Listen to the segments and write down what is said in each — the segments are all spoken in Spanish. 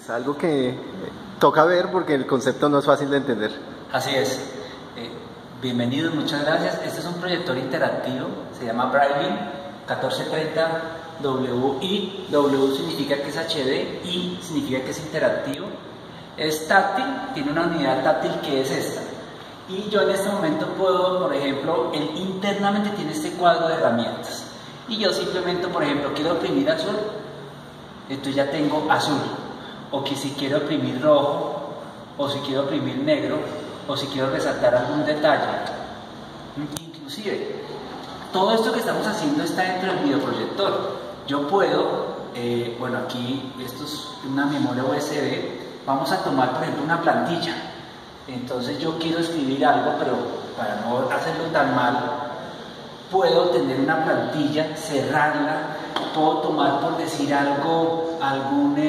Es algo que toca ver porque el concepto no es fácil de entender. Así es. Bienvenidos, muchas gracias. Este es un proyector interactivo, se llama Braille 1430 WI. W significa que es HD, I significa que es interactivo. Es táctil, tiene una unidad táctil que es esta. Y yo en este momento puedo, por ejemplo, él internamente tiene este cuadro de herramientas. Y yo simplemente, por ejemplo, quiero oprimir azul, entonces ya tengo azul. O que si quiero oprimir rojo, o si quiero oprimir negro, o si quiero resaltar algún detalle. Inclusive, todo esto que estamos haciendo está dentro del videoproyector. Yo puedo, bueno, aquí esto es una memoria USB. Vamos a tomar, por ejemplo, una plantilla. Entonces yo quiero escribir algo, pero para no hacerlo tan mal, puedo tener una plantilla, cerrarla, puedo tomar, por decir algo, por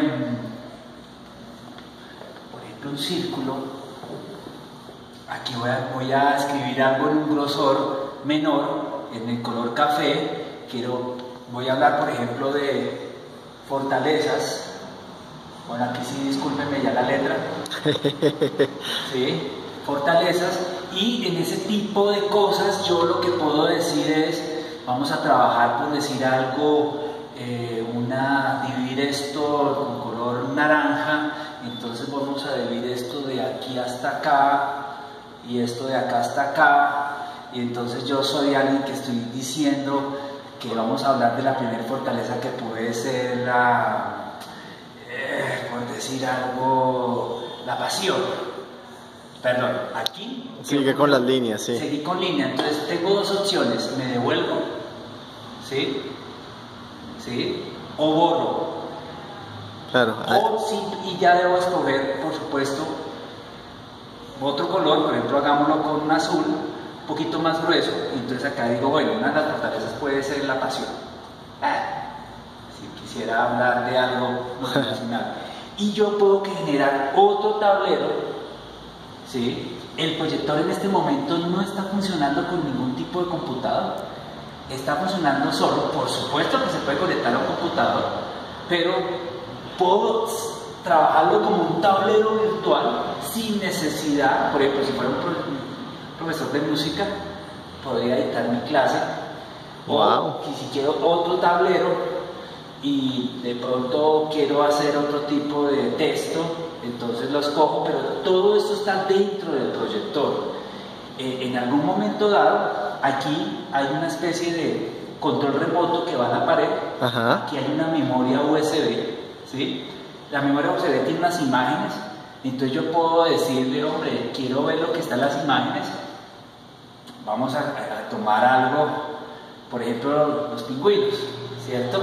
ejemplo, un círculo. Aquí voy a escribir algo en un grosor menor, en el color café. Voy a hablar, por ejemplo, de fortalezas. Bueno, aquí sí, discúlpenme ya la letra. ¿Sí? Fortalezas. Y en ese tipo de cosas yo lo que puedo decir es, vamos a trabajar, por decir algo, dividir esto con color naranja. Entonces vamos a dividir esto de aquí hasta acá y esto de acá hasta acá. Y entonces yo soy alguien que estoy diciendo que vamos a hablar de la primera fortaleza, que puede ser por decir algo, la pasión. Perdón, aquí sigue con las líneas, sí. Seguí con línea, entonces tengo dos opciones: me devuelvo, ¿sí? ¿Sí? O borro. Claro. Y ya debo escoger, por supuesto, otro color. Por ejemplo, hagámoslo con un azul un poquito más grueso. Y entonces acá digo, bueno, una de las fortalezas puede ser la pasión. Si quisiera hablar de algo motivacional. Y yo puedo generar otro tablero, ¿sí? El proyector en este momento no está funcionando con ningún tipo de computador, está funcionando solo. Por supuesto que se puede conectar a un computador, pero puedo trabajarlo como un tablero virtual sin necesidad. Por ejemplo, si fuera un profesor de música, podría editar mi clase. Wow. O si quiero otro tablero y de pronto quiero hacer otro tipo de texto, entonces lo escojo, pero todo esto está dentro del proyector. En algún momento dado, aquí hay una especie de control remoto que va a la pared. Ajá. Aquí hay una memoria USB, ¿sí? La memoria USB tiene unas imágenes, entonces yo puedo decirle, hombre, quiero ver lo que está en las imágenes. Vamos a tomar algo, por ejemplo, los pingüinos, ¿cierto?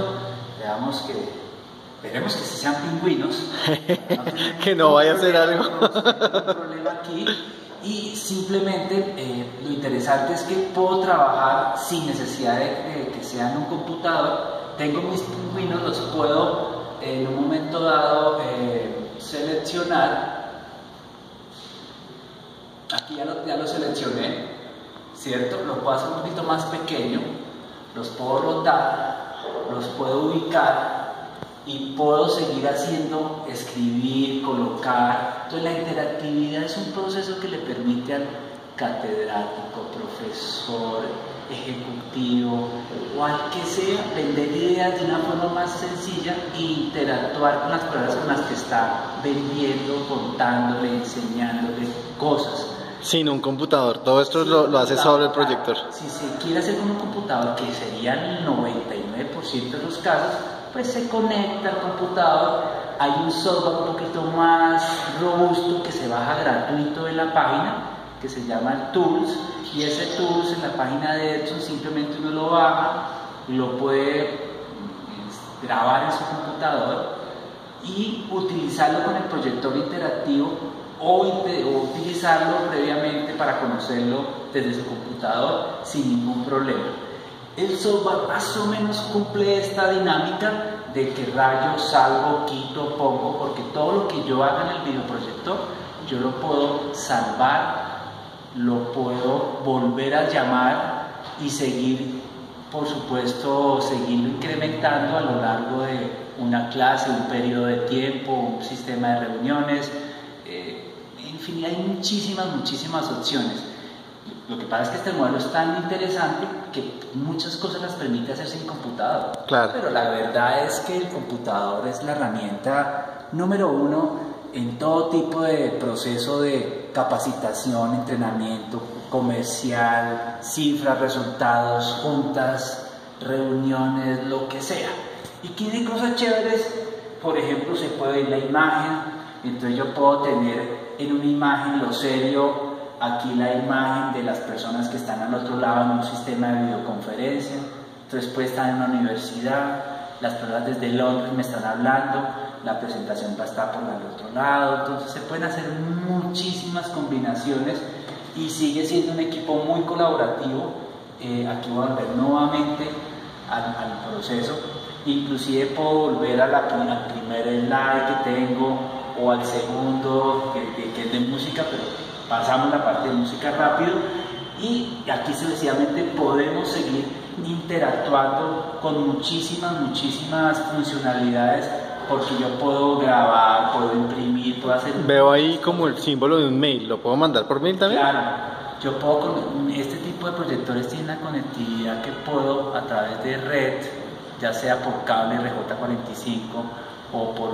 Veremos que si sean pingüinos, que no vaya a ser algo. No problema aquí. Y simplemente lo interesante es que puedo trabajar sin necesidad de que sean un computador. Tengo mis pingüinos, los puedo en un momento dado seleccionar. Aquí ya lo seleccioné, ¿cierto? Lo puedo hacer un poquito más pequeño, los puedo rotar, los puedo ubicar y puedo seguir haciendo, escribir, colocar. Entonces la interactividad es un proceso que le permite al catedrático, profesor, ejecutivo o al que sea vender ideas de una forma más sencilla e interactuar con las personas con las que está vendiendo, contándole, enseñándole cosas. Sin un computador, todo esto lo hace solo el proyector. Si se quiere hacer con un computador, que sería el 99% de los casos, pues se conecta al computador. Hay un software un poquito más robusto que se baja gratuito en la página, que se llama el Tools, y ese Tools en la página de Edson simplemente uno lo baja, lo puede grabar en su computador y utilizarlo con el proyector interactivo o utilizarlo previamente para conocerlo desde su computador sin ningún problema. El software más o menos cumple esta dinámica de que rayo, salgo, quito, pongo, porque todo lo que yo haga en el videoproyector yo lo puedo salvar, lo puedo volver a llamar y seguir por supuesto, seguirlo incrementando a lo largo de una clase, un periodo de tiempo, un sistema de reuniones. En fin, hay muchísimas opciones. Lo que pasa es que este modelo es tan interesante que muchas cosas las permite hacer sin computador. Claro. Pero la verdad es que el computador es la herramienta número uno en todo tipo de proceso de capacitación, entrenamiento, comercial, cifras, resultados, juntas, reuniones, lo que sea. Y tiene cosas chéveres, por ejemplo, se puede ver la imagen, entonces yo puedo tener en una imagen lo serio, aquí la imagen de las personas que están al otro lado en un sistema de videoconferencia, entonces puede estar en una universidad, las personas desde Londres me están hablando, la presentación va a estar por el otro lado, entonces se pueden hacer muchísimas combinaciones y sigue siendo un equipo muy colaborativo. Aquí voy a volver nuevamente al proceso, inclusive puedo volver al primer slide que tengo o al segundo que es de música, pero pasamos la parte de música rápido y aquí sucesivamente podemos seguir interactuando con muchísimas funcionalidades, porque yo puedo grabar, puedo imprimir, puedo hacer... Veo ahí como el símbolo de un mail, ¿lo puedo mandar por mail también? Claro, yo puedo, este tipo de proyectores tiene una conectividad que puedo a través de red, ya sea por cable RJ45 o por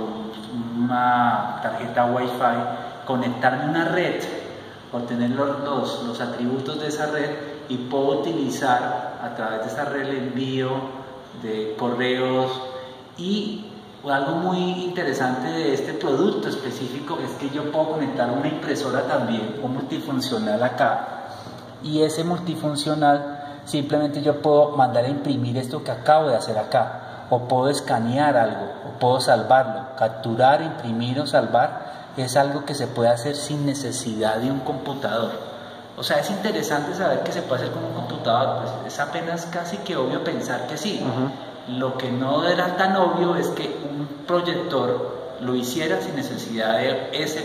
una tarjeta Wi-Fi, conectarme a una red, obtener los atributos de esa red y puedo utilizar a través de esa red el envío de correos. Y algo muy interesante de este producto específico es que yo puedo conectar una impresora también, un multifuncional acá, y ese multifuncional simplemente yo puedo mandar a imprimir esto que acabo de hacer acá, o puedo escanear algo, o puedo salvarlo. Capturar, imprimir o salvar es algo que se puede hacer sin necesidad de un computador. O sea, es interesante saber que se puede hacer con un computador, pues es apenas casi que obvio pensar que sí. Lo que no era tan obvio es que un proyector lo hiciera sin necesidad de ese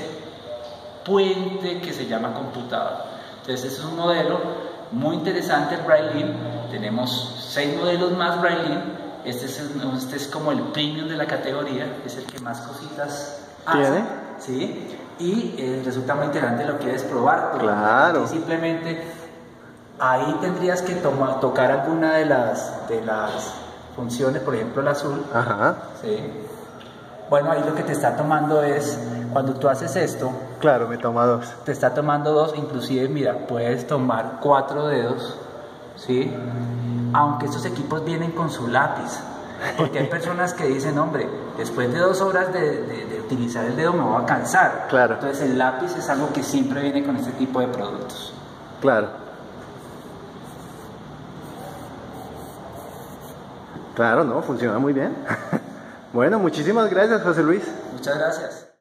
puente que se llama computador. Entonces, es un modelo muy interesante, el Braille. Tenemos 6 modelos más Braille. Este es como el premium de la categoría, es el que más cositas hace. ¿Tiene? ¿Sí? Y resulta muy interesante, lo quieres probar. Claro. Simplemente ahí tendrías que tocar alguna de las funciones, por ejemplo el azul. Ajá. ¿Sí? Bueno, ahí lo que te está tomando es, cuando tú haces esto, Claro, me toma 2. te está tomando 2, inclusive mira, puedes tomar 4 dedos, ¿sí? Aunque estos equipos vienen con su lápiz, porque hay personas que dicen, hombre, después de 2 horas de utilizar el dedo me voy a cansar. Claro. Entonces el lápiz es algo que siempre viene con este tipo de productos. Claro. Claro, no, funciona muy bien. Bueno, muchísimas gracias, José Luis. Muchas gracias.